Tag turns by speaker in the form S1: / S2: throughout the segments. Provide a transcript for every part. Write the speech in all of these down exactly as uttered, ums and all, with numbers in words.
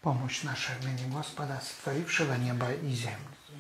S1: Помощь наша в имени Господа, сотворившего небо и землю.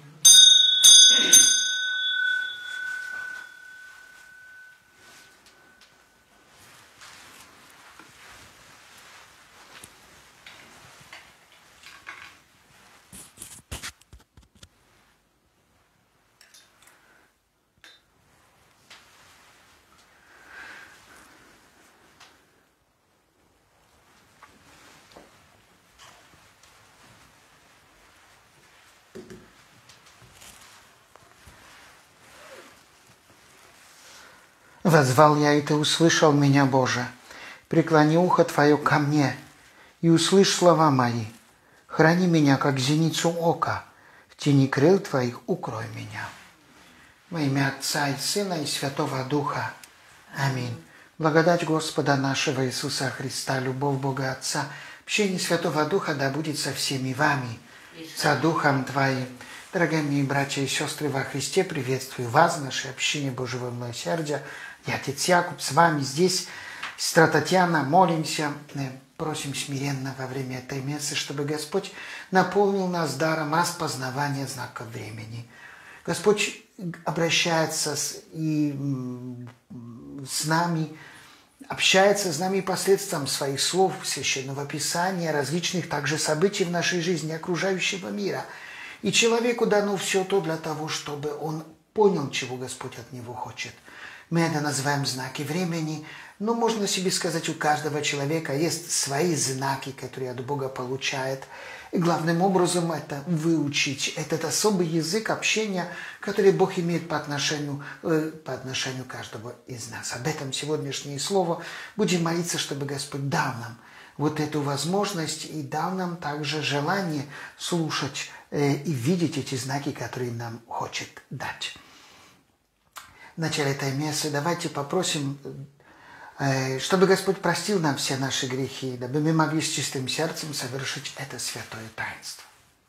S1: Воззвал я, и Ты услышал меня, Боже. Преклони ухо Твое ко мне, и услышь слова мои. Храни меня, как зеницу ока, в тени крыл Твоих укрой меня. Во имя Отца и Сына и Святого Духа. Аминь. Благодать Господа нашего Иисуса Христа, любовь Бога Отца, общение Святого Духа да будет со всеми вами, со Духом Твоим. Дорогие мои братья и сестры во Христе, приветствую вас, наше общение Божьего милосердия. Я Отец Якуб, с вами здесь, сестра Татьяна, молимся, просим смиренно во время этой мессы, чтобы Господь наполнил нас даром распознавания знаков времени. Господь обращается с, и, с нами, общается с нами посредством своих слов, Священного Писания, различных также событий в нашей жизни, окружающего мира. И человеку дано все то для того, чтобы он понял, чего Господь от него хочет. Мы это называем знаки времени, но можно себе сказать, у каждого человека есть свои знаки, которые от Бога получает. И главным образом это выучить этот особый язык общения, который Бог имеет по отношению, э, по отношению каждого из нас. Об этом сегодняшнее слово. Будем молиться, чтобы Господь дал нам вот эту возможность и дал нам также желание слушать э, и видеть эти знаки, которые нам хочет дать. В начале этой мессы давайте попросим, э, чтобы Господь простил нам все наши грехи, дабы мы могли с чистым сердцем совершить это святое таинство.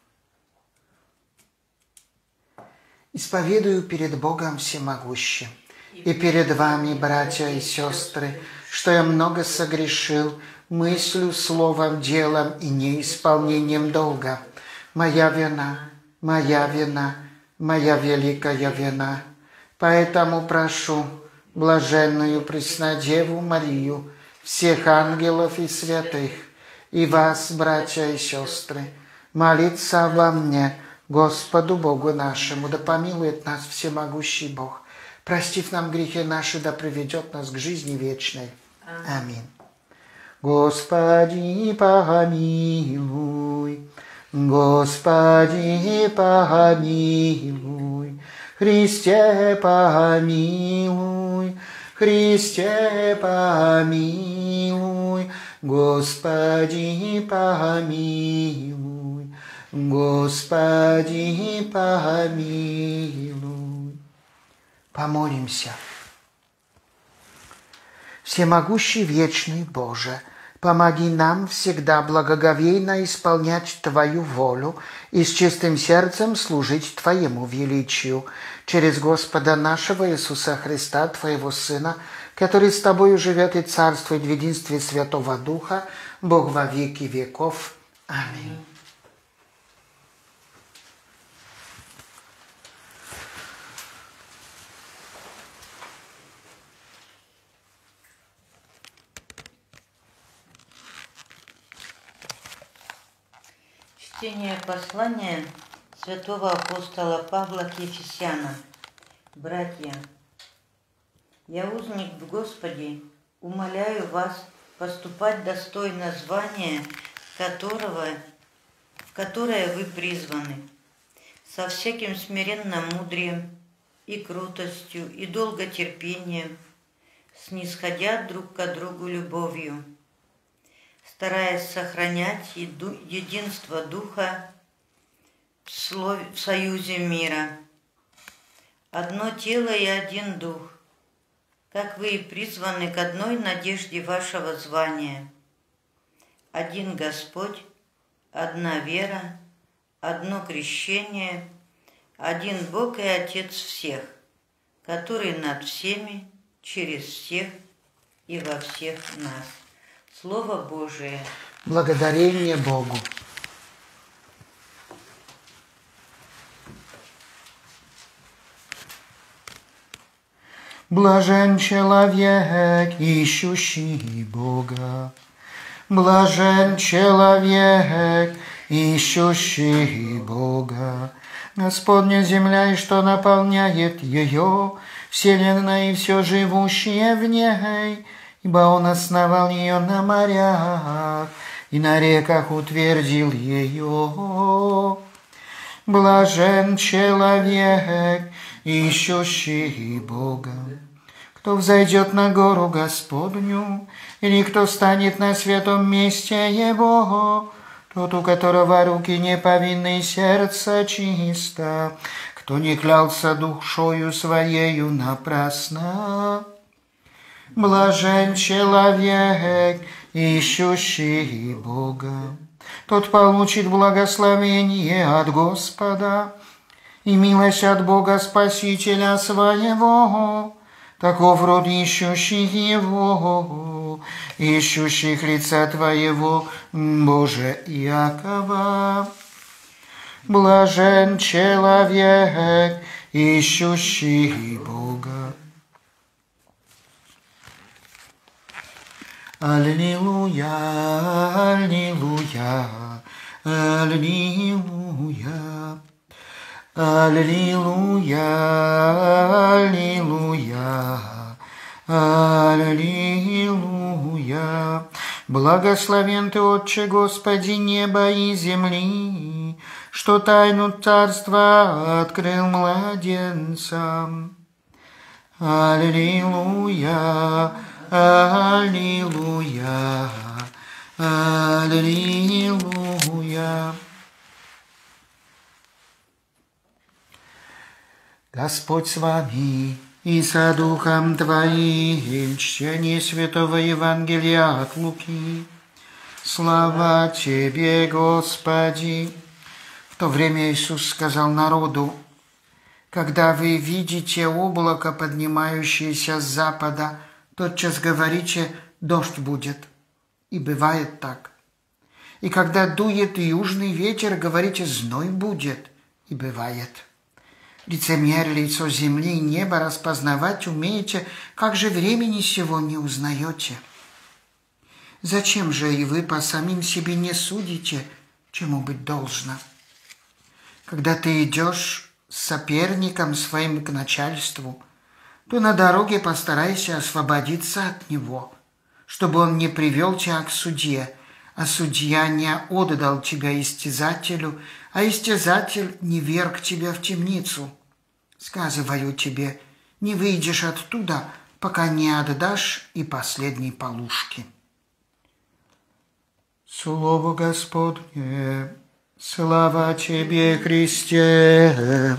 S1: Исповедую перед Богом Всемогущим и перед вами, братья и сестры, что я много согрешил мыслью, словом, делом и неисполнением долга. Моя вина, моя вина, моя великая вина. Поэтому прошу блаженную Преснодеву Марию, всех ангелов и святых, и вас, братья и сестры, молиться обо мне, Господу Богу нашему, да помилует нас всемогущий Бог, простив нам грехи наши, да приведет нас к жизни вечной. Аминь. Господи, помилуй, Господи, помилуй, Христе, помилуй, Христе, помилуй, Господи, помилуй, Господи, помилуй. Помолимся. Всемогущий вечный Боже, помоги нам всегда благоговейно исполнять Твою волю и с чистым сердцем служить Твоему величию. Через Господа нашего Иисуса Христа, Твоего Сына, который с Тобою живет и царствует в единстве Святого Духа, Бог во веки веков. Аминь.
S2: Чтение послания святого апостола Павла к Ефесянам. Братья, я узник в Господе, умоляю вас поступать достойно звания, которого, в которое вы призваны, со всяким смиренным мудрием и кротостью и долготерпением, снисходя друг к другу любовью, стараясь сохранять единство Духа в, слове, в союзе мира. Одно тело и один Дух, как вы и призваны к одной надежде вашего звания. Один Господь, одна вера, одно крещение, один Бог и Отец всех, который над всеми, через всех и во всех нас. Слово Божие.
S1: Благодарение Богу. Блажен человек, ищущий Бога. Блажен человек, ищущий Бога. Господня земля и что наполняет ее, вселенная и все живущее в ней, ибо Он основал ее на морях и на реках утвердил ее. Блажен человек, ищущий Бога. Кто взойдет на гору Господню, или кто станет на святом месте Его, тот, у которого руки не повинны, сердце чисто, кто не клялся душою своею напрасно. Блажен человек, ищущий Бога. Тот получит благословение от Господа и милость от Бога Спасителя своего. Таков род ищущих Его, ищущих лица Твоего, Боже Иакова. Блажен человек, ищущий Бога. Аллилуйя, аллилуйя, аллилуйя. Аллилуйя, аллилуйя, аллилуйя. Благословен Ты, Отче Господи, неба и земли, что тайну царства открыл младенцам. Аллилуйя, аллилуйя, аллилуйя. Господь с вами и со Духом Твоим. Чтение Святого Евангелия от Луки. Слава Тебе, Господи! В то время Иисус сказал народу: когда вы видите облако, поднимающееся с запада, тотчас говорите: дождь будет. И бывает так. И когда дует южный ветер, говорите: зной будет. И бывает. Лицемер, лицо земли и неба распознавать умеете, как же времени сего не узнаете? Зачем же и вы по самим себе не судите, чему быть должно? Когда ты идешь с соперником своим к начальству, то на дороге постарайся освободиться от него, чтобы он не привел тебя к судье, а судья не отдал тебя истязателю, а истязатель не верг тебя в темницу. Сказываю тебе, не выйдешь оттуда, пока не отдашь и последней полушки. Слово Господне, слава Тебе, Христе!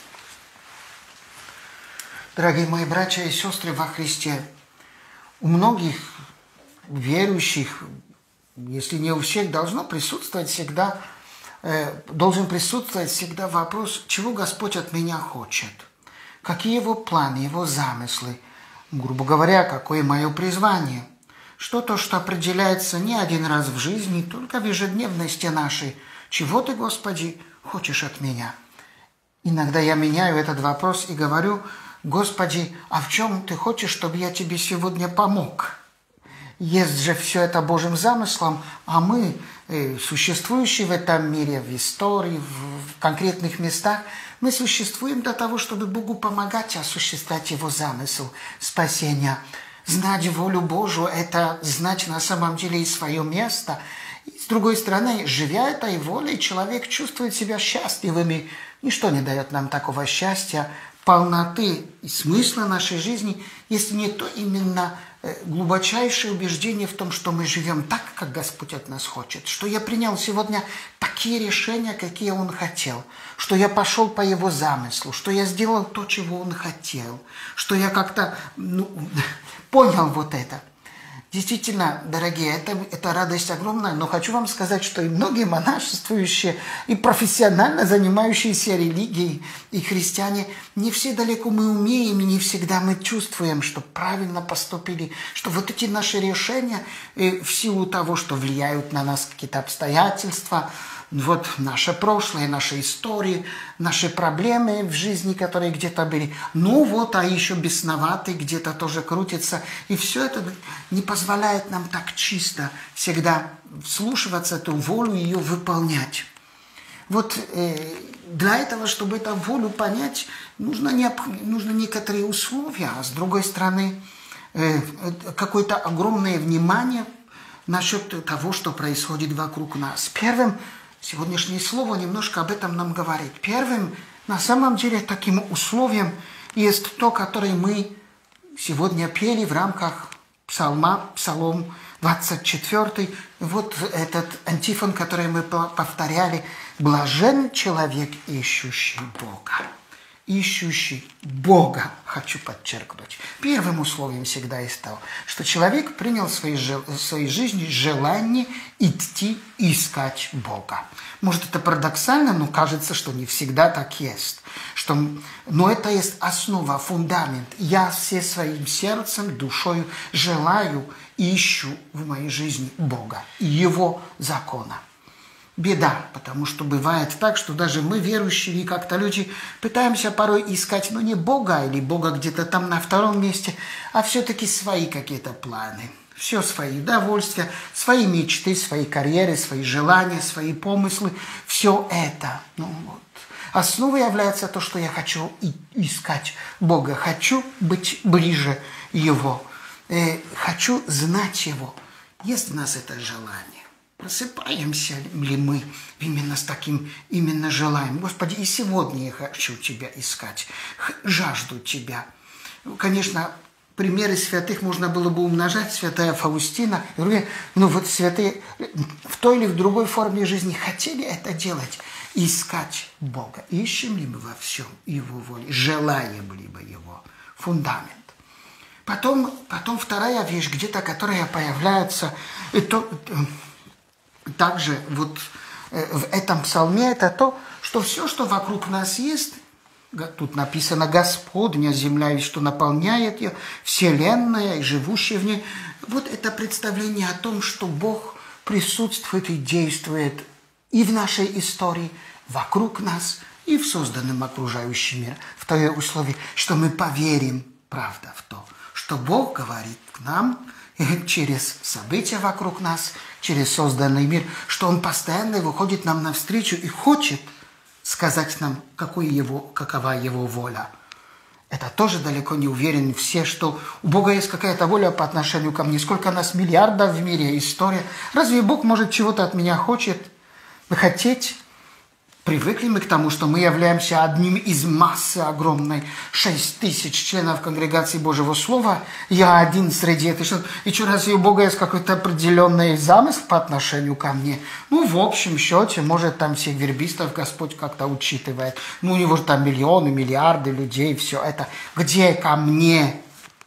S1: Дорогие мои братья и сестры во Христе, у многих верующих, если не у всех, должно присутствовать всегда, э, должен присутствовать всегда вопрос, чего Господь от меня хочет, какие Его планы, Его замыслы, грубо говоря, какое мое призвание. Что-то, что определяется не один раз в жизни, только в ежедневности нашей. Чего Ты, Господи, хочешь от меня? Иногда я меняю этот вопрос и говорю: Господи, а в чем Ты хочешь, чтобы я Тебе сегодня помог? Есть же все это Божьим замыслом, а мы, существующие в этом мире, в истории, в конкретных местах, мы существуем для того, чтобы Богу помогать осуществлять Его замысел спасения. Знать волю Божию – это знать на самом деле и свое место. И с другой стороны, живя этой волей, человек чувствует себя счастливым. И ничто не дает нам такого счастья, полноты и смысла нашей жизни, если не то именно глубочайшее убеждение в том, что мы живем так, как Господь от нас хочет, что я принял сегодня такие решения, какие Он хотел, что я пошел по Его замыслу, что я сделал то, чего Он хотел, что я как-то ну, понял вот это. Действительно, дорогие, это, это радость огромная, но хочу вам сказать, что и многие монашествующие, и профессионально занимающиеся религией, и христиане, не все далеко мы умеем, и не всегда мы чувствуем, что правильно поступили, что вот эти наши решения, в силу того, что влияют на нас какие-то обстоятельства, вот наше прошлое, наши истории, наши проблемы в жизни, которые где-то были. Ну вот, а еще бесноватый где-то тоже крутится. И все это не позволяет нам так чисто всегда вслушиваться эту волю и ее выполнять. Вот э, для этого, чтобы эту волю понять, нужно, не, нужно некоторые условия, а с другой стороны, э, какое-то огромное внимание насчет того, что происходит вокруг нас. Первым, сегодняшнее слово немножко об этом нам говорит. Первым, на самом деле, таким условием есть то, которое мы сегодня пели в рамках псалма, псалом двадцать четыре. Вот этот антифон, который мы повторяли. «Блажен человек, ищущий Бога». Ищущий Бога, хочу подчеркнуть. Первым условием всегда есть то, что человек принял в своей, в своей жизни желание идти искать Бога. Может, это парадоксально, но кажется, что не всегда так есть. Что, но это есть основа, фундамент. Я все своим сердцем, душою желаю и ищу в моей жизни Бога и Его закона. Беда, потому что бывает так, что даже мы, верующие, как-то люди, пытаемся порой искать, ну, не Бога или Бога где-то там на втором месте, а все-таки свои какие-то планы. Все свои удовольствия, свои мечты, свои карьеры, свои желания, свои помыслы. Все это. Ну, вот. Основой является то, что я хочу искать Бога. Хочу быть ближе Его. Э, хочу знать Его. Есть в нас это желание. Просыпаемся ли мы именно с таким именно желанием? Господи, и сегодня я хочу Тебя искать, жажду Тебя. Конечно, примеры святых можно было бы умножать, святая Фаустина, но вот святые в той или в другой форме жизни хотели это делать, искать Бога. Ищем ли мы во всем Его воле, желаем ли мы Его, фундамент. Потом, потом вторая вещь, где-то, которая появляется, это... Также вот в этом псалме это то, что все, что вокруг нас есть, тут написано «Господня земля, и что наполняет ее, вселенная и живущая в ней». Вот это представление о том, что Бог присутствует и действует и в нашей истории, вокруг нас, и в созданном окружающем мире. Второе условие, что мы поверим, правда, в то, что Бог говорит к нам через события вокруг нас, через созданный мир, что Он постоянно выходит нам навстречу и хочет сказать нам, какой его, какова Его воля. Это тоже далеко не уверены все, что у Бога есть какая-то воля по отношению ко мне. Сколько нас миллиардов в мире, история. Разве Бог, может, чего-то от меня хочет? Хотеть? Привыкли мы к тому, что мы являемся одним из массы огромной, шесть тысяч членов конгрегации Божьего Слова. Я один среди этих членов. И что, разве у Бога есть какой-то определенный замысел по отношению ко мне? Ну, в общем счете, может, там всех вербистов Господь как-то учитывает. Ну, у него же там миллионы, миллиарды людей, все это. Где ко мне?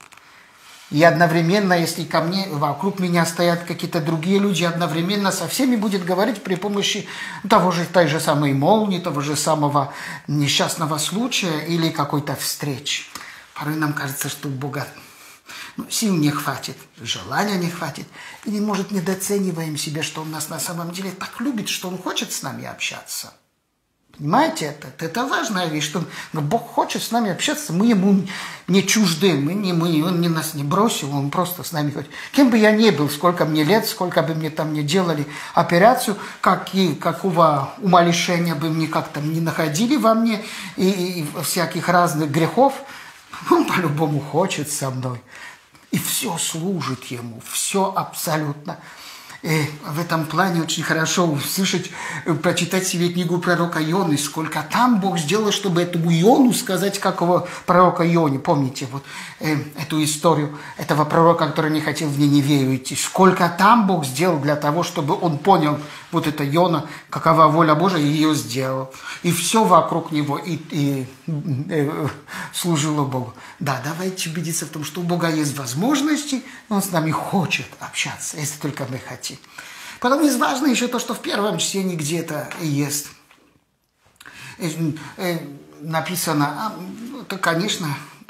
S1: И одновременно, если ко мне, вокруг меня стоят какие-то другие люди, одновременно со всеми будет говорить при помощи того же, той же самой молнии, того же самого несчастного случая или какой-то встречи. Порой нам кажется, что у Бога ну, сил не хватит, желания не хватит. Или, может, недооцениваем себя, что Он нас на самом деле так любит, что Он хочет с нами общаться. Понимаете, это, это важная вещь, что Бог хочет с нами общаться, мы Ему не чужды, мы не, мы, Он не нас не бросил, Он просто с нами хочет. Кем бы я ни был, сколько мне лет, сколько бы мне там не делали операцию, какие, какого умалишения бы мне как-то не находили во мне, и, и всяких разных грехов, Он по-любому хочет со мной. И все служит Ему, все абсолютно. И в этом плане очень хорошо услышать, прочитать себе книгу пророка Ионы, сколько там Бог сделал, чтобы этому Иону сказать, как его пророка Ионе. Помните вот э, эту историю этого пророка, который не хотел в Ниневию идти. Сколько там Бог сделал для того, чтобы он понял, вот это Иона, какова воля Божия, и ее сделал. И все вокруг него и, и, и служило Богу. Да, давайте убедиться в том, что у Бога есть возможности, Он с нами хочет общаться, если только мы хотим. Потом есть важно еще то, что в первом чтении где-то есть написано, это, конечно,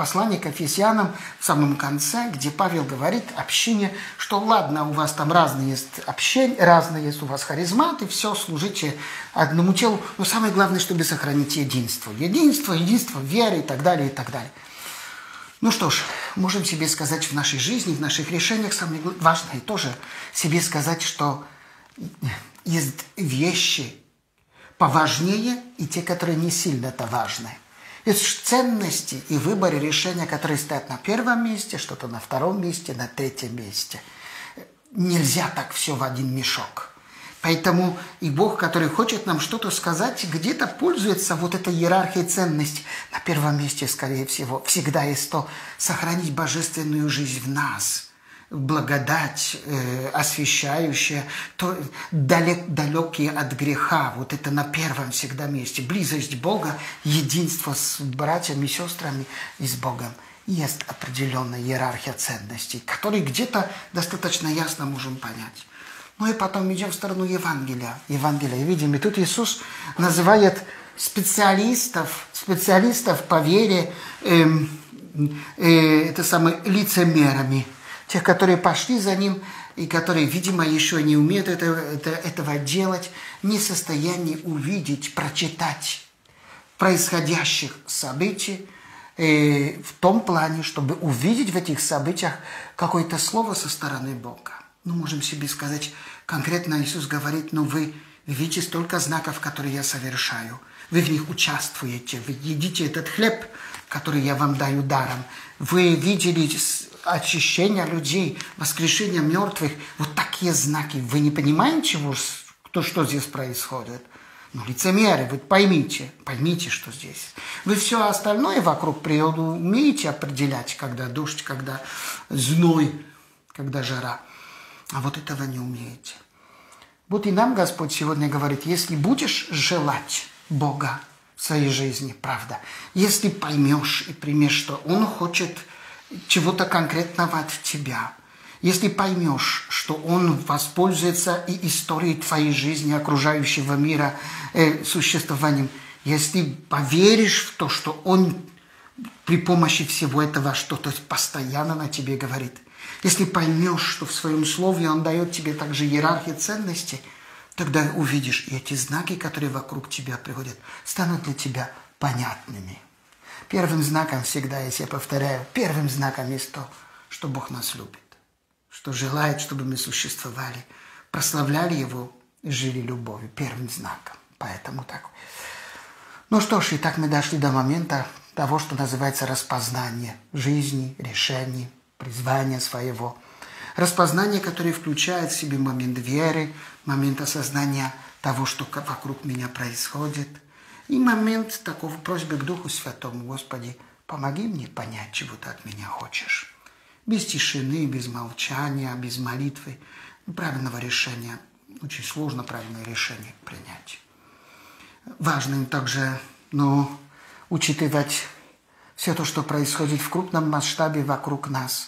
S1: послание к Ефесянам в самом конце, где Павел говорит общине, что ладно, у вас там разные есть общения, разные есть у вас харизматы, все, служите одному телу, но самое главное, чтобы сохранить единство. Единство, единство веры и так далее, и так далее. Ну что ж, можем себе сказать в нашей жизни, в наших решениях самое важное тоже себе сказать, что есть вещи поважнее и те, которые не сильно-то важны. Есть ценности и выборы решения, которые стоят на первом месте, что-то на втором месте, на третьем месте. Нельзя так все в один мешок. Поэтому и Бог, который хочет нам что-то сказать, где-то пользуется вот этой иерархией ценностей. На первом месте, скорее всего, всегда есть то сохранить божественную жизнь в нас, благодать, э, освящающая, то далек, далекие от греха. Вот это на первом всегда месте. Близость Бога, единство с братьями и сестрами и с Богом. Есть определенная иерархия ценностей, которые где-то достаточно ясно можем понять. Ну и потом идем в сторону Евангелия. Евангелия. Видим, и тут Иисус называет специалистов, специалистов по вере, э, э, это самое, лицемерами. Тех, которые пошли за ним и которые, видимо, еще не умеют это, это, этого делать, не в состоянии увидеть, прочитать происходящих событий э, в том плане, чтобы увидеть в этих событиях какое-то слово со стороны Бога. Ну, можем себе сказать, конкретно Иисус говорит, ну, вы видите столько знаков, которые я совершаю. Вы в них участвуете, вы едите этот хлеб, который я вам даю даром. Вы видели очищение людей, воскрешение мертвых. Вот такие знаки. Вы не понимаете, чего, что, что здесь происходит? Ну, лицемеры, вы поймите, поймите, что здесь. Вы все остальное вокруг природы умеете определять, когда дождь, когда зной, когда жара. А вот этого не умеете. Вот и нам Господь сегодня говорит, если будешь желать Бога в своей жизни, правда, если поймешь и примешь, что Он хочет чего-то конкретного от тебя, если поймешь, что Он воспользуется и историей твоей жизни, окружающего мира, э, существованием, если поверишь в то, что Он при помощи всего этого что-то постоянно на тебе говорит, если поймешь, что в своем слове Он дает тебе также иерархию ценностей, тогда увидишь, и эти знаки, которые вокруг тебя приходят, станут для тебя понятными. Первым знаком всегда, если я повторяю, первым знаком есть то, что Бог нас любит, что желает, чтобы мы существовали, прославляли Его и жили любовью. Первым знаком. Поэтому так. Ну что ж, и так мы дошли до момента того, что называется распознание жизни, решений, призвания своего. Распознание, которое включает в себе момент веры, момент осознания того, что вокруг меня происходит, и момент такого просьбы к Духу Святому: Господи, помоги мне понять, чего Ты от меня хочешь. Без тишины, без молчания, без молитвы, правильного решения. Очень сложно правильное решение принять. Важно также, но учитывать все то, что происходит в крупном масштабе вокруг нас.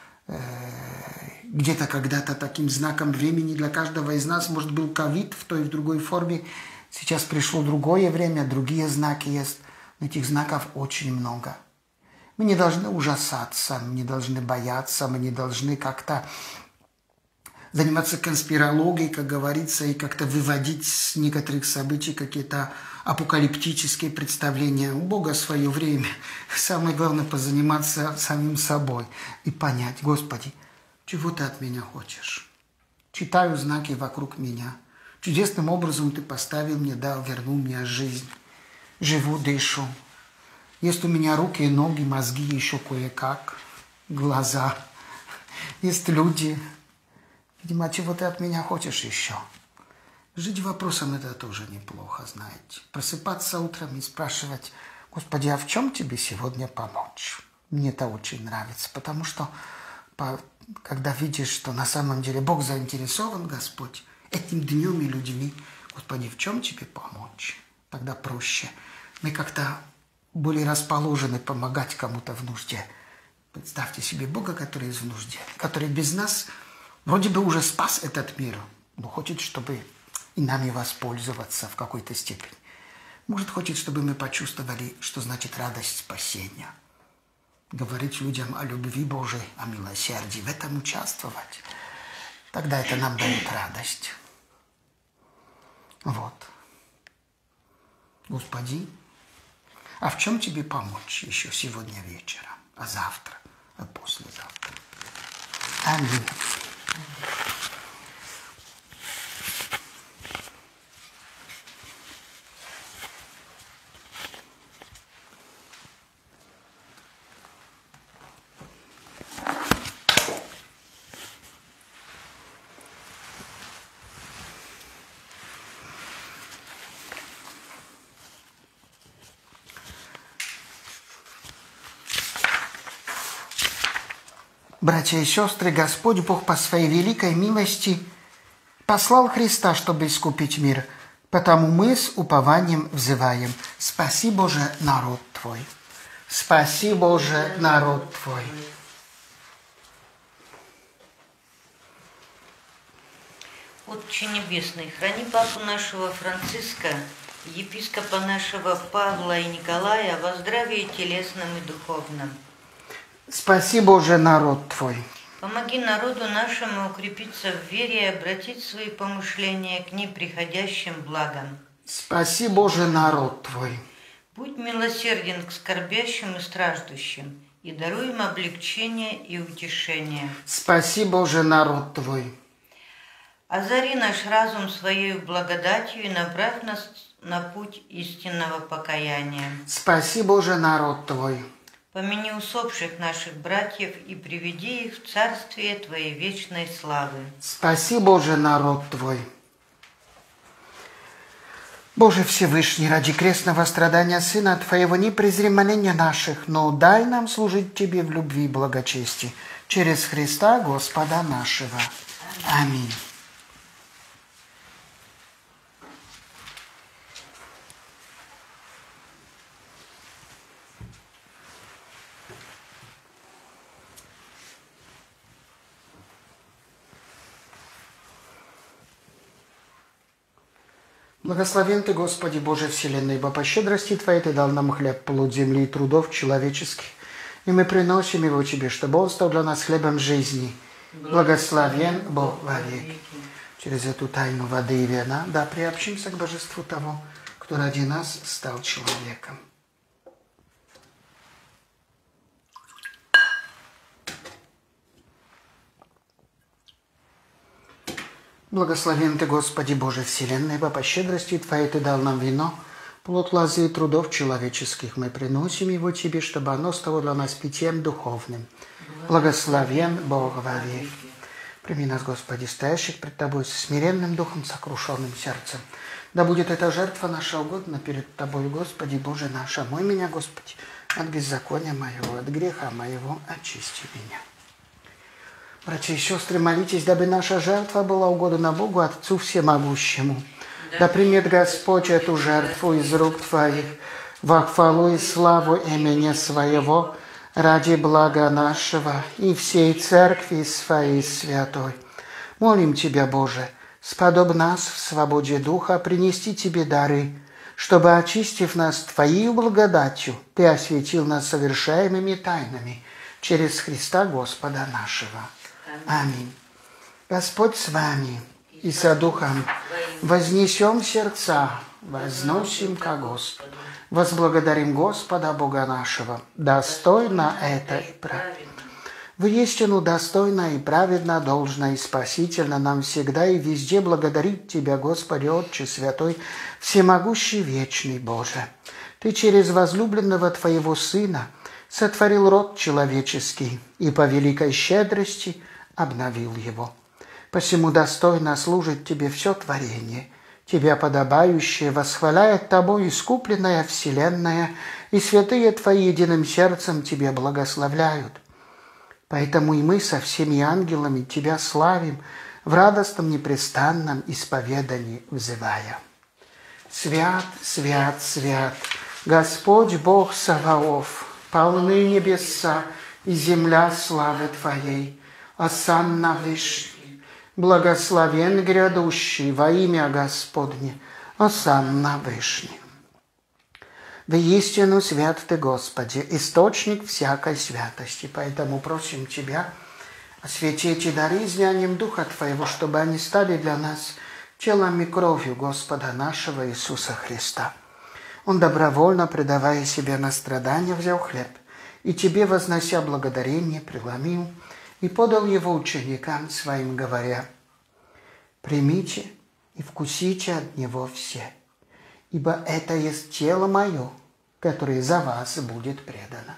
S1: Где-то когда-то таким знаком времени для каждого из нас, может, был ковид в той и в другой форме. Сейчас пришло другое время, другие знаки есть. Этих знаков очень много. Мы не должны ужасаться, мы не должны бояться, мы не должны как-то заниматься конспирологией, как говорится, и как-то выводить с некоторых событий какие-то апокалиптические представления. У Бога свое время. Самое главное — позаниматься самим собой и понять: Господи, чего Ты от меня хочешь? Читаю знаки вокруг меня. Чудесным образом Ты поставил мне, дал, вернул мне жизнь. Живу, дышу. Есть у меня руки, ноги, мозги, еще кое-как, глаза. Есть люди. Видимо, чего Ты от меня хочешь еще? Жить вопросом — это тоже неплохо, знаете. Просыпаться утром и спрашивать: Господи, а в чем Тебе сегодня помочь? Мне это очень нравится, потому что когда видишь, что на самом деле Бог заинтересован, Господь, этим днем и людьми: Господи, в чем Тебе помочь? Тогда проще. Мы как-то более расположены помогать кому-то в нужде. Представьте себе Бога, который есть в нужде, который без нас вроде бы уже спас этот мир, но хочет, чтобы и нами воспользоваться в какой-то степени. Может, хочет, чтобы мы почувствовали, что значит радость спасения. говорить людям о любви Божией, о милосердии, в этом участвовать. Тогда это нам дает радость. Вот. Господи, а в чем тебе помочь еще сегодня вечером, а завтра, а послезавтра? Аминь. Братья и сестры, Господь Бог по своей великой милости послал Христа, чтобы искупить мир. Потому мы с упованием взываем: спаси, Боже, народ Твой. Спаси, Боже, народ Твой.
S2: Отче Небесный, храни папу нашего Франциска, епископа нашего Павла и Николая во здравии телесном и духовном.
S1: Спаси, Боже, народ Твой.
S2: Помоги народу нашему укрепиться в вере и обратить свои помышления к неприходящим благам.
S1: Спаси, Боже, народ Твой.
S2: Будь милосерден к скорбящим и страждущим, и даруй им облегчение и утешение.
S1: Спаси, Боже, народ Твой.
S2: Озари наш разум Своей благодатью и направь нас на путь истинного покаяния.
S1: Спаси, Боже, народ Твой.
S2: Помяни усопших наших братьев и приведи их в царствие Твоей вечной славы.
S1: Спаси, Боже, народ Твой. Боже Всевышний, ради крестного страдания Сына Твоего не презри моления наших, но дай нам служить Тебе в любви и благочестии. Через Христа Господа нашего. Аминь. Благословен Ты, Господи, Боже вселенной, ибо по щедрости Твоей Ты дал нам хлеб, плод земли и трудов человеческих, и мы приносим его Тебе, чтобы Он стал для нас хлебом жизни. Благословен Бог вовеки. Через эту тайну воды и вина да приобщимся к божеству того, кто ради нас стал человеком. Благословен Ты, Господи, Боже вселенной, ибо по щедрости Твоей Ты дал нам вино, плод лозы и трудов человеческих. Мы приносим его Тебе, чтобы оно стало для нас питьем духовным. Благословен Бог вовеки. Прими нас, Господи, стоящих пред Тобой со смиренным духом, сокрушенным сердцем. Да будет эта жертва наша угодна перед Тобой, Господи, Боже наш. Омой меня, Господи, от беззакония моего, от греха моего, очисти меня. Братья и сестры, молитесь, дабы наша жертва была угодна Богу, Отцу Всемогущему. Да примет Господь эту жертву из рук Твоих во хвалу и славу имени Своего, ради блага нашего и всей Церкви Своей Святой. Молим Тебя, Боже, сподобь нас в свободе Духа принести Тебе дары, чтобы, очистив нас Твоей благодатью, Ты осветил нас совершаемыми тайнами через Христа Господа нашего. Аминь. Господь с вами и со Духом. Вознесем сердца, возносим ко Господу. Возблагодарим Господа Бога нашего. Достойно это и праведно. Воистину достойно и праведно, должно и спасительно нам всегда и везде благодарить Тебя, Господи, Отче Святой, Всемогущий, Вечный Боже. Ты через возлюбленного Твоего Сына сотворил род человеческий и по великой щедрости обновил его. Посему достойно служит Тебе все творение, Тебя подобающее восхваляет Тобой искупленная вселенная, и святые Твои единым сердцем Тебе благословляют. Поэтому и мы со всеми ангелами Тебя славим, в радостном непрестанном исповедании взывая. Свят, свят, свят, Господь Бог Саваоф, полны небеса и земля славы Твоей. Осанна Вышний, благословен грядущий во имя Господне, Осанна Вышний. Воистину свят Ты, Господи, источник всякой святости. Поэтому просим Тебя, освети эти дары излиянием Духа Твоего, чтобы они стали для нас телом и кровью Господа нашего Иисуса Христа. Он, добровольно предавая себя на страдания, взял хлеб, и Тебе, вознося благодарение, преломил и подал его ученикам своим, говоря: «Примите и вкусите от него все, ибо это есть тело мое, которое за вас будет предано».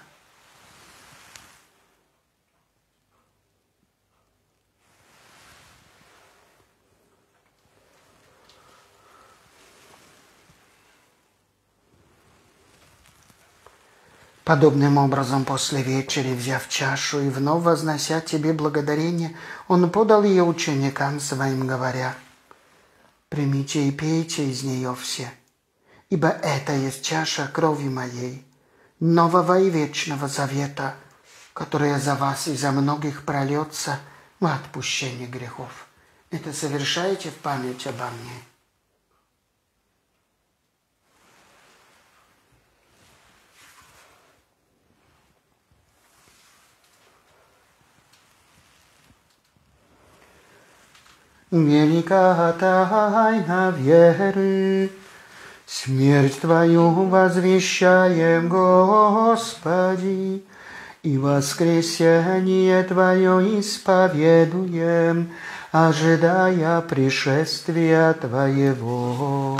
S1: Подобным образом, после вечери, взяв чашу и вновь вознося Тебе благодарение, Он подал ее ученикам своим, говоря: «Примите и пейте из нее все, ибо это есть чаша крови моей, нового и вечного завета, которая за вас и за многих прольется во отпущение грехов. Это совершайте в память обо мне». Велика тайна веры, смерть Твою возвещаем, Господи, и воскресение Твое исповедуем, ожидая пришествия Твоего.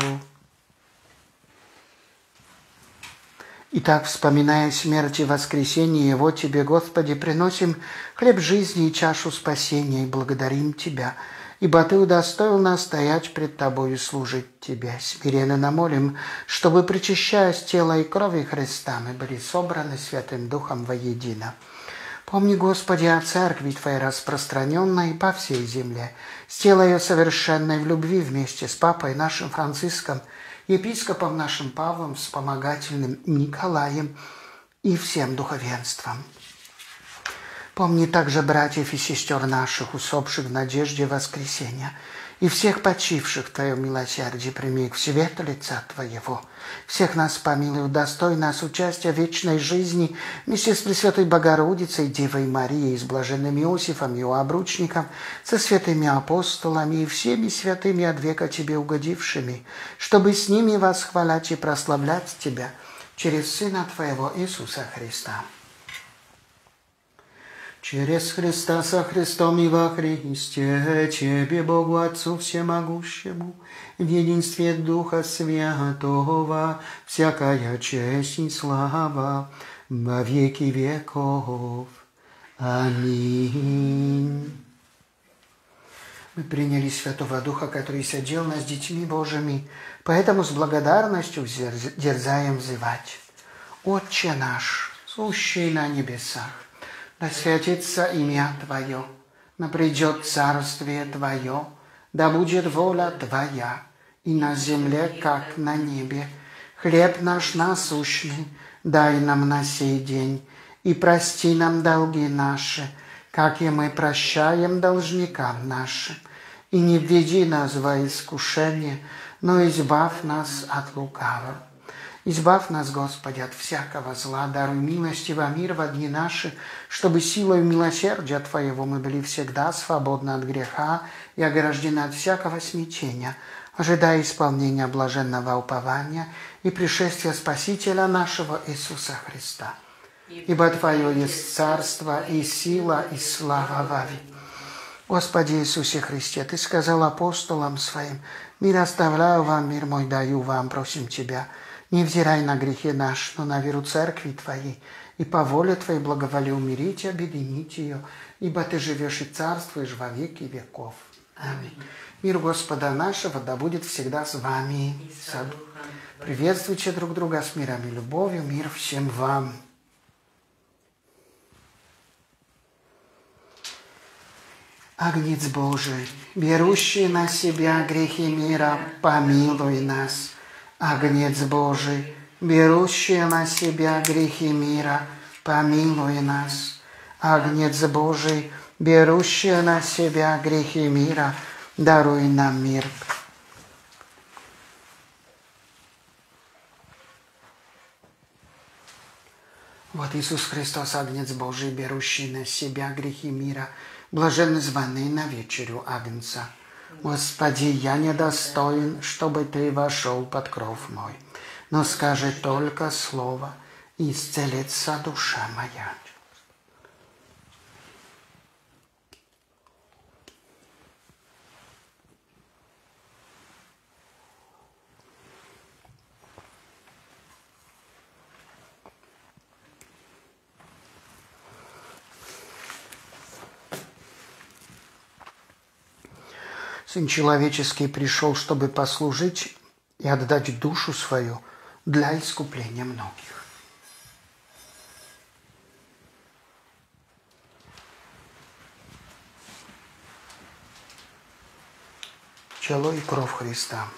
S1: Итак, вспоминая смерть и воскресение Его, Тебе, Господи, приносим хлеб жизни и чашу спасения и благодарим Тебя, ибо Ты удостоил нас стоять пред Тобою и служить Тебе. Смиренно намолим, чтобы, причащаясь тела и крови Христа, мы были собраны Святым Духом воедино. Помни, Господи, о Церкви Твоей, распространенной по всей земле. Сделай ее совершенной в любви вместе с Папой нашим Франциском, епископом нашим Павлом, вспомогательным Николаем и всем духовенством. Помни также братьев и сестер наших, усопших в надежде воскресения, и всех почивших в Твоем милосердии прими их в свет лица Твоего. Всех нас помилуй, удостой нас участия в вечной жизни вместе с Пресвятой Богородицей, Девой Марией, с блаженным Иосифом, его обручником, со святыми апостолами и всеми святыми от века Тебе угодившими, чтобы с ними восхвалять и прославлять Тебя через Сына Твоего Иисуса Христа. Через Христа со Христом и во Христе, Тебе, Богу Отцу Всемогущему, в единстве Духа Святого, всякая честь и слава во веки веков. Аминь. Мы приняли Святого Духа, который сидел над детьми Божьими, поэтому с благодарностью дерзаем взывать: «Отче наш, сущий на небесах, да святится имя Твое, да придет царствие Твое, да будет воля Твоя, и на земле, как на небе. Хлеб наш насущный дай нам на сей день, и прости нам долги наши, как и мы прощаем должникам нашим. И не введи нас во искушение, но избавь нас от лукавого. Избавь нас, Господи, от всякого зла, даруй милостиво мир во дни наши, чтобы силой милосердия Твоего мы были всегда свободны от греха и ограждены от всякого смятения, ожидая исполнения блаженного упования и пришествия Спасителя нашего Иисуса Христа. Ибо Твое есть царство и сила и слава во веки. Господи Иисусе Христе, Ты сказал апостолам Своим: «Мир оставляю вам, мир мой даю вам», просим Тебя, не взирай на грехи наши, но на веру Церкви Твоей, и по воле Твоей благоволи умирить и объединить ее, ибо Ты живешь и царствуешь во веки веков. Аминь. Мир Господа нашего да будет всегда с вами. Приветствуйте друг друга с миром и любовью. Мир всем вам. Агнец Божий, берущий на себя грехи мира, помилуй нас. Агнец Божий, берущий на себя грехи мира, помилуй нас. Агнец Божий, берущий на себя грехи мира, даруй нам мир. Вот Иисус Христос, Агнец Божий, берущий на себя грехи мира, блаженны званые на вечерю Агнца. Господи, я недостоин, чтобы Ты вошел под кров мой, но скажи только слово, и исцелится душа моя. Сын человеческий пришел, чтобы послужить и отдать душу свою для искупления многих. Чело и кровь Христа.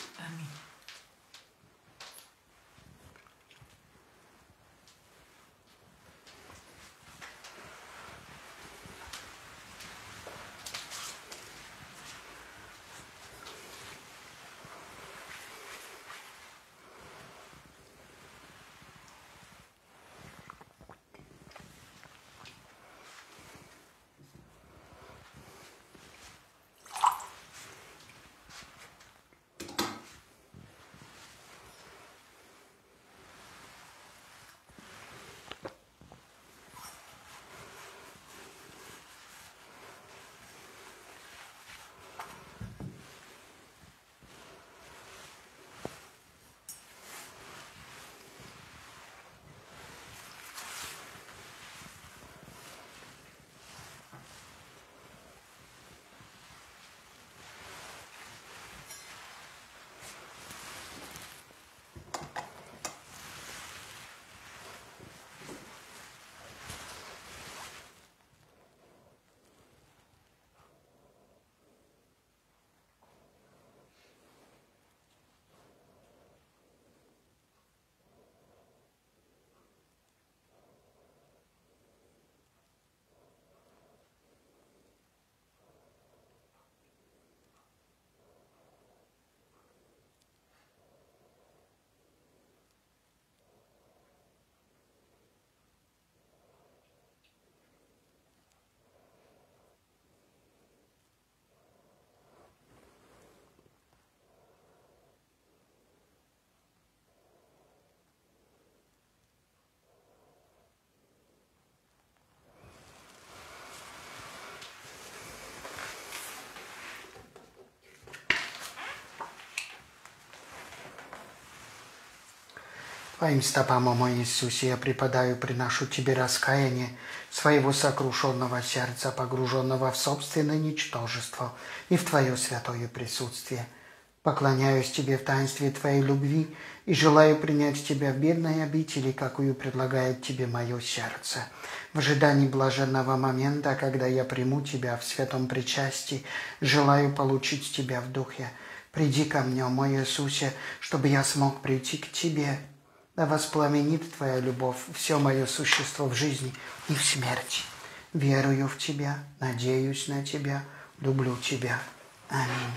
S1: Твоим стопам, о мой Иисусе, я преподаю, приношу Тебе раскаяние своего сокрушенного сердца, погруженного в собственное ничтожество и в Твое святое присутствие. Поклоняюсь Тебе в таинстве Твоей любви и желаю принять Тебя в бедной обители, какую предлагает Тебе мое сердце. В ожидании блаженного момента, когда я приму Тебя в святом причастии, желаю получить Тебя в духе. Приди ко мне, о мой Иисусе, чтобы я смог прийти к Тебе. Да воспламенит Твоя любовь все мое существо в жизни и в смерти. Верую в Тебя, надеюсь на Тебя, люблю Тебя. Аминь.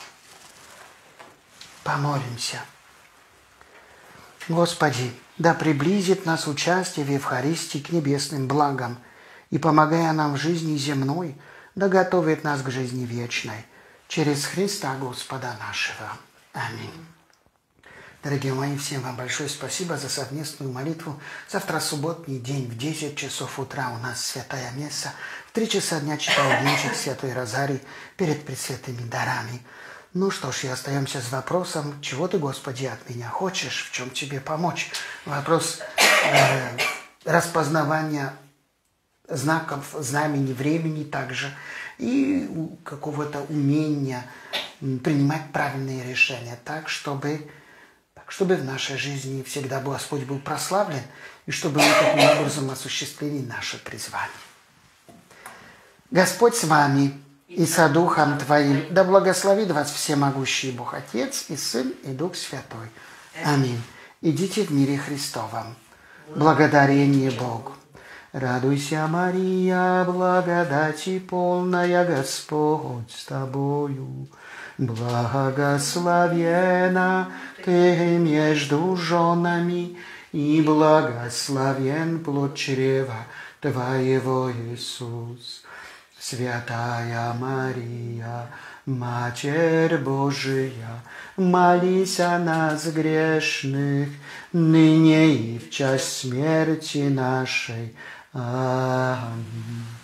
S1: Помолимся. Господи, да приблизит нас участие в Евхаристии к небесным благам и, помогая нам в жизни земной, да готовит нас к жизни вечной. Через Христа Господа нашего. Аминь. Дорогие мои, всем вам большое спасибо за совместную молитву. Завтра субботний день в десять часов утра у нас святая месса. В три часа дня читаю венчик Святой Розарий перед пресвятыми дарами. Ну что ж, и остаемся с вопросом, чего ты, Господи, от меня хочешь, в чем тебе помочь? Вопрос э, распознавания знаков, знамени, времени также и какого-то умения принимать правильные решения так, чтобы... чтобы в нашей жизни всегда Господь был прославлен, и чтобы мы таким образом осуществили наше призвание. Господь с вами и со Духом Твоим, да благословит вас всемогущий Бог Отец и Сын и Дух Святой. Аминь. Идите в мире Христовом. Благодарение Богу. Радуйся, Мария, благодати полная, Господь с тобою. Благословена Ты между женами, и благословен плод чрева Твоего, Иисус. Святая Мария, Матерь Божия, молись о нас грешных, ныне и в час смерти нашей. Аминь.